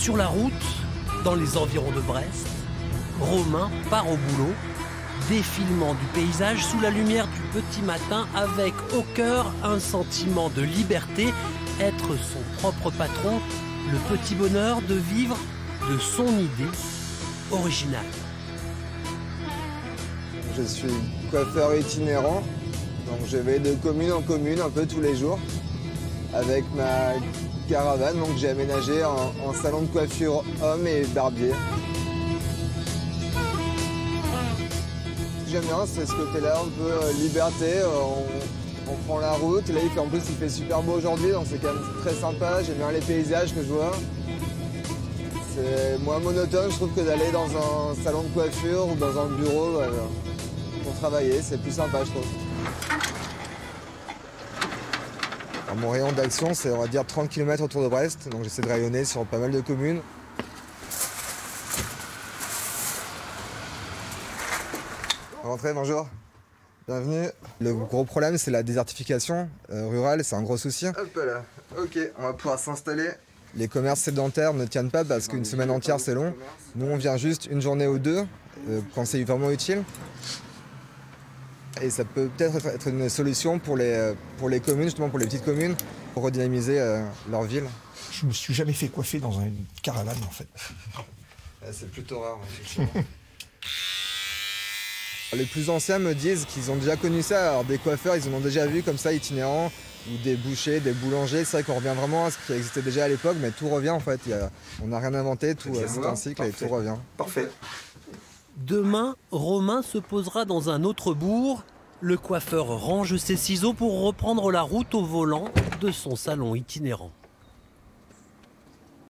Sur la route, dans les environs de Brest, Romain part au boulot. Défilement du paysage sous la lumière du petit matin avec au cœur un sentiment de liberté, être son propre patron, le petit bonheur de vivre de son idée originale. Je suis coiffeur itinérant, donc je vais de commune en commune un peu tous les jours avec ma caravane, donc j'ai aménagé en salon de coiffure homme et barbier. Ce que j'aime bien, c'est ce côté-là, un peu liberté, on prend la route. Là, en plus, il fait super beau aujourd'hui, donc c'est quand même très sympa. J'aime bien les paysages que je vois. C'est moins monotone, je trouve, que d'aller dans un salon de coiffure ou dans un bureau pour travailler. C'est plus sympa, je trouve. Alors, mon rayon d'action, c'est, on va dire, 30 km autour de Brest. Donc j'essaie de rayonner sur pas mal de communes. Rentrez, bonjour. Bienvenue. Le gros problème, c'est la désertification rurale, c'est un gros souci. Hop là, ok, on va pouvoir s'installer. Les commerces sédentaires ne tiennent pas parce qu'une semaine entière, c'est long. Nous, on vient juste une journée ou deux, quand c'est vraiment utile. Et ça peut peut-être être une solution pour les communes, justement pour les petites communes, pour redynamiser leur ville. Je me suis jamais fait coiffer dans une caravane, en fait. C'est plutôt rare, effectivement. Les plus anciens me disent qu'ils ont déjà connu ça. Alors des coiffeurs, ils en ont déjà vu comme ça, itinérants, ou des bouchers, des boulangers. C'est vrai qu'on revient vraiment à ce qui existait déjà à l'époque, mais tout revient en fait. On n'a rien inventé, tout c'est un cycle et tout revient. Parfait. Demain, Romain se posera dans un autre bourg. Le coiffeur range ses ciseaux pour reprendre la route au volant de son salon itinérant.